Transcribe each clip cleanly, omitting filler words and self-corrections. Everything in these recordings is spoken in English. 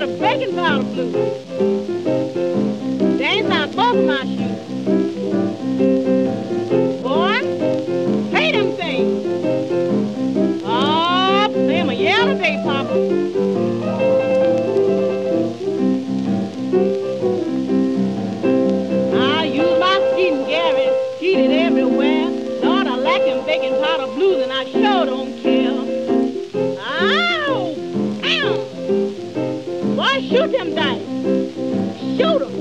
the baking powder blues. They ain't found both of my shoes. Boy, pay them things. Oh, play 'em a yell today, Papa. I use my skeeting Gary, skeeted everywhere. Lord, I like them baking powder blues, and I sure don't care. Ow! Ow! Boy, shoot them dice. Shoot 'em.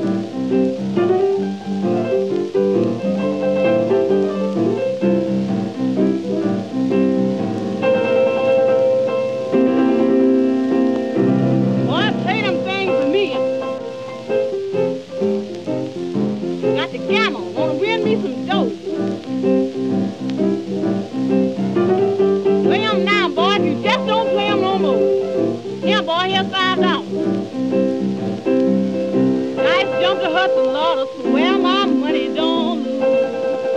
Boy, play them things for me. Got the gamble. Wanna win me some dough. Play 'em now, boy. If you just don't play 'em no more. Here, boy, here's $5. Dice jump to Hudson, Lord, I swear my money don't lose.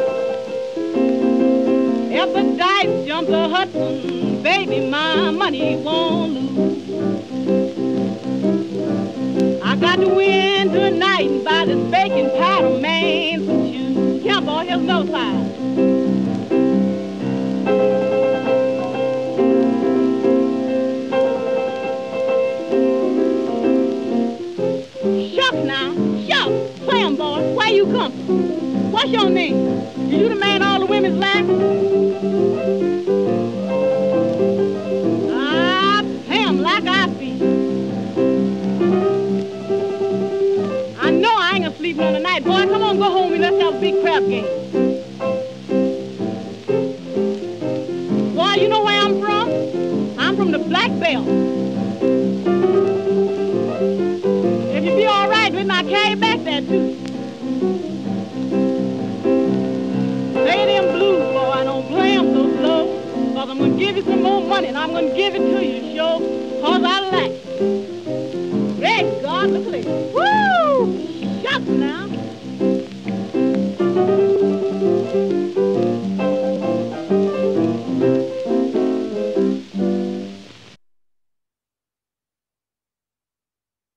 If the dice jump to Hudson, baby, my money won't lose. I got to win tonight and buy this baking powder man some shoes. Here, boy, here's no $5. Shucks now, shucks. Play 'em, boy. Where you come from? What's your name? You the man all the women's like? Ah, play 'em like I feel. I know I ain't gonna sleep on tonight. Boy, come on, go home and let's have a big crap game. Boy, you know where I'm from? I'm from the Black Belt. If you be all right with me, I'll carry you back there, too. Play them blues, boy. I don't play them so slow. Cause I'm gonna give you some more money, and I'm gonna give it to you, sure. Cause I like it. Great God, look at this. Woo! Shucks now.